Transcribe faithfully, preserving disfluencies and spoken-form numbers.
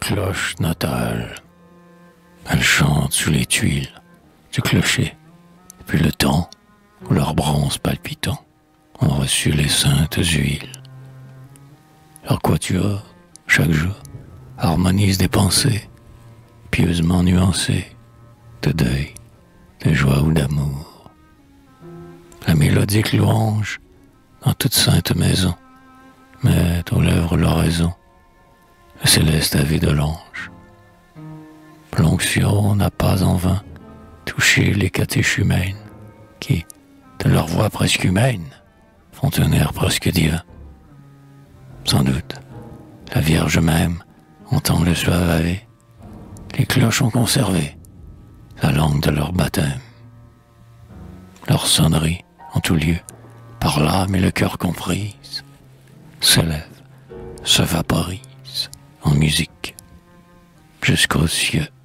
cloche natale. Elles chantent sous les tuiles du clocher, depuis le temps où leurs bronzes palpitants ont reçu les saintes huiles. Leur quatuor, chaque jour, harmonise des pensées pieusement nuancées, de deuil, de joie ou d'amour. La mélodique louange dans toute sainte maison met aux lèvres l'oraison, le céleste avis de l'ange. L'onction n'a pas en vain touché les catéchumènes qui, de leur voix presque humaine, font un air presque divin. Sans doute, la Vierge même entend le suave ave. Les cloches ont conservé la langue de leur baptême. Leur sonnerie, en tout lieu, par l'âme et le cœur comprise, s'élève, se vaporise en musique jusqu'aux cieux.